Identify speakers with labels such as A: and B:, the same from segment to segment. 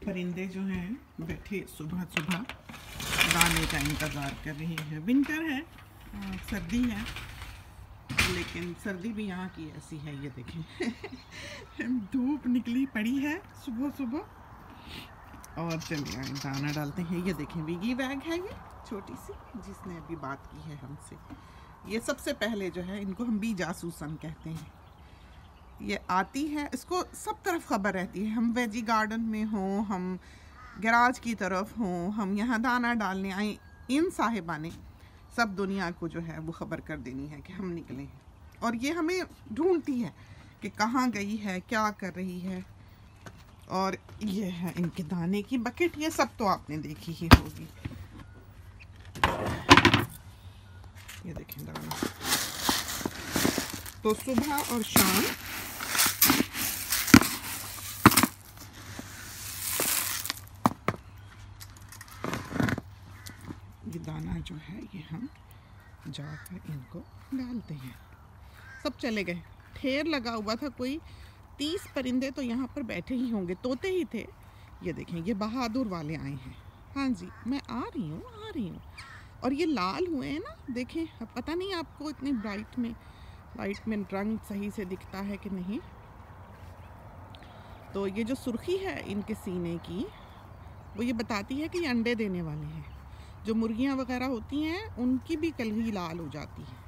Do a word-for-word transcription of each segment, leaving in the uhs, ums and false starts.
A: परिंदे जो हैं बैठे सुबह सुबह दाने का इंतज़ार कर रहे हैं। विंटर है, आ, सर्दी है, लेकिन सर्दी भी यहाँ की ऐसी है। ये देखें धूप निकली पड़ी है सुबह सुबह। और चलिए दाना डालते हैं। ये देखें विगी बैग है, ये छोटी सी, जिसने अभी बात की है हमसे। ये सबसे पहले जो है, इनको हम बी जासूसन कहते हैं। ये आती है, इसको सब तरफ खबर रहती है। हम वेजी गार्डन में हों, हम गैराज की तरफ हों, हम यहाँ दाना डालने आए, इन साहिबा ने सब दुनिया को जो है वो ख़बर कर देनी है कि हम निकले हैं। और ये हमें ढूंढती है कि कहाँ गई है, क्या कर रही है। और ये है इनके दाने की बकेट। ये सब तो आपने देखी ही होगी। ये देखें दाना। तो सुबह और शाम ये दाना जो है ये हम जाकर इनको डालते हैं। सब चले गए, ढेर लगा हुआ था। कोई तीस परिंदे तो यहाँ पर बैठे ही होंगे, तोते ही थे। ये देखें, ये बहादुर वाले आए हैं। हाँ जी, मैं आ रही हूँ आ रही हूँ। और ये लाल हुए हैं ना, देखें। अब पता नहीं आपको इतनी ब्राइट में लाइट में रंग सही से दिखता है कि नहीं। तो ये जो सुर्खी है इनके सीने की, वो ये बताती है कि ये अंडे देने वाले हैं। जो मुर्गियाँ वगैरह होती हैं उनकी भी कलगी लाल हो जाती है।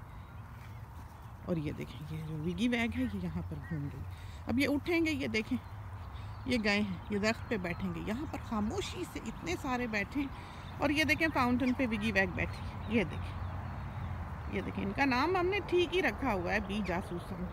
A: और ये देखें, ये जो विगी बैग है ये यहाँ पर घूम रही। अब ये उठेंगे, ये देखें ये गए हैं, ये दरख्त पे बैठेंगे। यहाँ पर खामोशी से इतने सारे बैठे। और ये देखें फाउंटेन पे विगी बैग बैठी। ये देखें, ये देखें, इनका नाम हमने ठीक ही रखा हुआ है, बी जासूसन।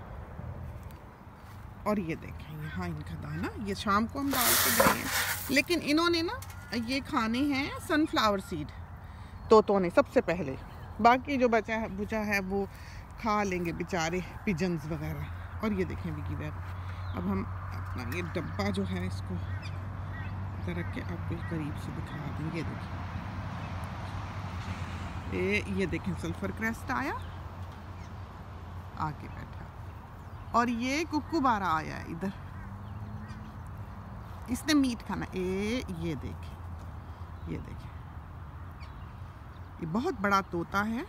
A: और ये देखें यहाँ इनका दाना, ये शाम को हम डाल के गए हैं। लेकिन इन्होंने ना ये खाने हैं सनफ्लावर सीड, तोतों ने सबसे पहले। बाकी जो बचा है बुचा है वो खा लेंगे बेचारे पिजन्स वगैरह। और ये देखें विगी बैग। अब हम अपना ये डब्बा जो है इसको इधर रख के आपको करीब से दिखा दें। ये देखें, ये ये देखें सल्फर क्रेस्ट आया, आके बैठा। और ये कुक्कुबारा आया है इधर, इसने मीट खाना। ए ये देखें, ये देखें, ये बहुत बड़ा तोता है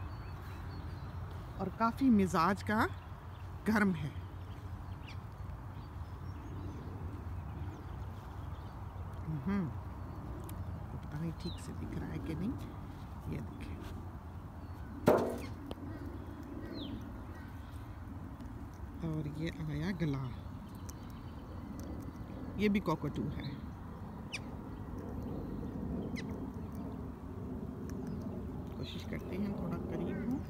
A: और काफ़ी मिजाज का गर्म है। हम्म तो पता नहीं ठीक से दिख रहा है कि नहीं। ये देखें, और ये आया गला, ये भी कॉकटू है। कोशिश करते हैं थोड़ा करीब हो।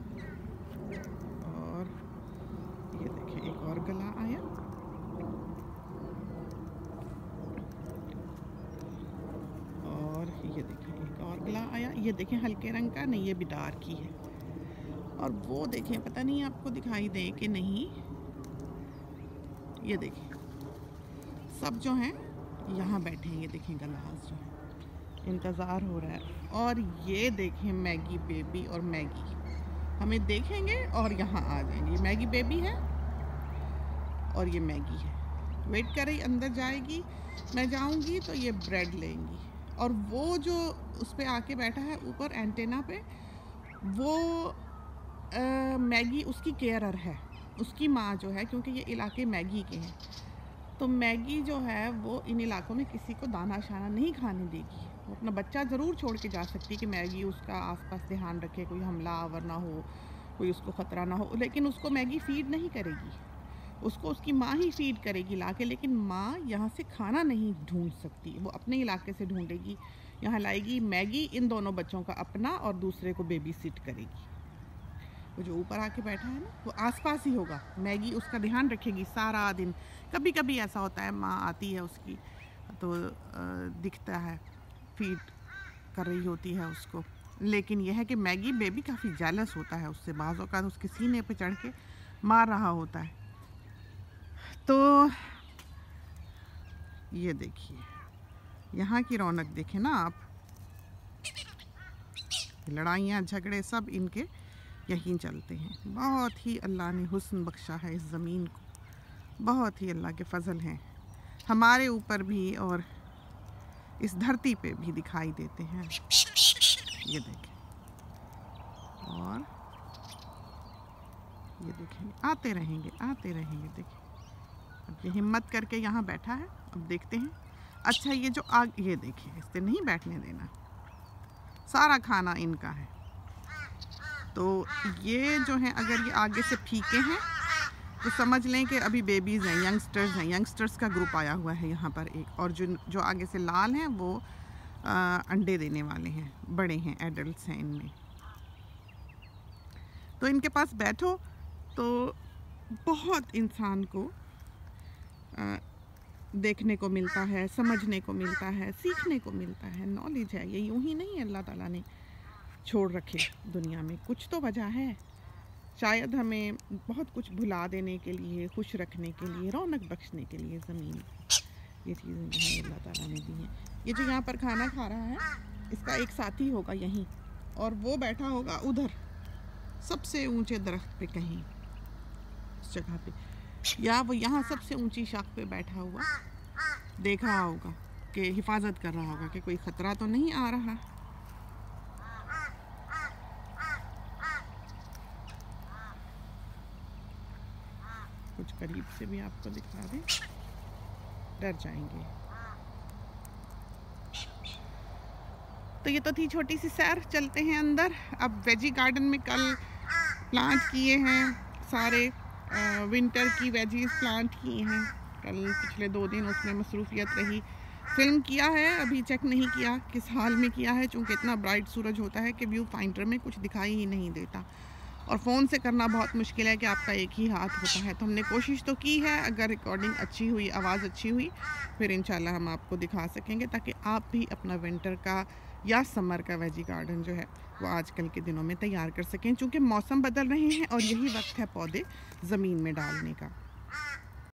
A: और ये देखें एक और गला आया। और ये देखें एक और गला आया। ये देखें हल्के रंग का, नहीं ये भी डार्क ही है। और वो देखें, पता नहीं आपको दिखाई दे कि नहीं। ये देखें सब जो हैं यहाँ बैठे हैं। ये देखें गलास जो है, इंतज़ार हो रहा है। और ये देखें मैगी बेबी और मैगी हमें देखेंगे और यहाँ आ जाएंगे। मैगी बेबी है और ये मैगी है, वेट कर रही, अंदर जाएगी, मैं जाऊँगी तो ये ब्रेड लेंगी। और वो जो उस पर आके बैठा है ऊपर एंटेना पे, वो आ, मैगी उसकी केयरर है, उसकी माँ जो है, क्योंकि ये इलाके मैगी के हैं। तो मैगी जो है वो इन इलाकों में किसी को दाना शाना नहीं खाने देगी। वो अपना बच्चा ज़रूर छोड़ के जा सकती है कि मैगी उसका आसपास ध्यान रखे, कोई हमला आवर ना हो, कोई उसको ख़तरा ना हो। लेकिन उसको मैगी फ़ीड नहीं करेगी, उसको उसकी माँ ही फ़ीड करेगी ला के। लेकिन माँ यहाँ से खाना नहीं ढूंढ सकती, वो अपने इलाके से ढूंढेगी, यहाँ लाएगी मैगी। इन दोनों बच्चों का अपना और दूसरे को बेबी सिट करेगी। वो जो ऊपर आके बैठा है ना, वो आसपास ही होगा, मैगी उसका ध्यान रखेगी सारा दिन। कभी कभी ऐसा होता है माँ आती है उसकी तो आ, दिखता है फीड कर रही होती है उसको। लेकिन यह है कि मैगी बेबी काफ़ी जेलस होता है उससे, बाज़ औक़ात उसके सीने पे चढ़ के मार रहा होता है। तो ये देखिए यहाँ की रौनक देखें ना आप। लड़ाइयाँ झगड़े सब इनके यहीं चलते हैं। बहुत ही अल्लाह ने हुस्न बख्शा है इस ज़मीन को, बहुत ही अल्लाह के फ़ज़ल हैं हमारे ऊपर भी और इस धरती पे भी दिखाई देते हैं। ये देखें, और ये देखेंगे, आते रहेंगे आते रहेंगे। देखिए अब ये हिम्मत करके यहाँ बैठा है, अब देखते हैं। अच्छा ये जो आग, ये देखिए, इससे नहीं बैठने देना, सारा खाना इनका है। तो ये जो है अगर ये आगे से फीके हैं तो समझ लें कि अभी बेबीज़ हैं, यंगस्टर्स हैं, यंगस्टर्स का ग्रुप आया हुआ है यहाँ पर एक। और जो जो आगे से लाल हैं वो आ, अंडे देने वाले हैं, बड़े हैं, एडल्ट्स हैं इनमें। तो इनके पास बैठो तो बहुत इंसान को आ, देखने को मिलता है, समझने को मिलता है, सीखने को मिलता है, नॉलेज है। ये यूं ही नहीं अल्लाह ताला ने छोड़ रखे दुनिया में, कुछ तो वजह है। शायद हमें बहुत कुछ भुला देने के लिए, खुश रखने के लिए, रौनक बख्शने के लिए ज़मीन, ये चीज़ें जो है अल्लाह ताला ने दी हैं। ये जो यहाँ पर खाना खा रहा है, इसका एक साथी होगा यहीं, और वो बैठा होगा उधर सबसे ऊंचे दरख्त पे कहीं उस जगह पे, या वो यहाँ सबसे ऊंची शाख पे बैठा हुआ देख रहा होगा कि हिफाजत कर रहा होगा कि कोई ख़तरा तो नहीं आ रहा। कुछ करीब से भी आपको दिखा दें, डर जाएंगे। तो ये तो थी छोटी सी सैर, चलते हैं अंदर। अब वेजी गार्डन में कल प्लांट किए हैं सारे, आ, विंटर की वेजीज प्लांट किए हैं कल, पिछले दो दिन उसमें मसरूफियत रही। फिल्म किया है, अभी चेक नहीं किया किस हाल में किया है, चूँकि इतना ब्राइट सूरज होता है कि व्यू फाइंडर में कुछ दिखाई ही नहीं देता, और फ़ोन से करना बहुत मुश्किल है कि आपका एक ही हाथ होता है। तो हमने कोशिश तो की है, अगर रिकॉर्डिंग अच्छी हुई, आवाज़ अच्छी हुई, फिर इंशाल्लाह हम आपको दिखा सकेंगे, ताकि आप भी अपना विंटर का या समर का वेजी गार्डन जो है वो आजकल के दिनों में तैयार कर सकें, चूँकि मौसम बदल रहे हैं और यही वक्त है पौधे ज़मीन में डालने का।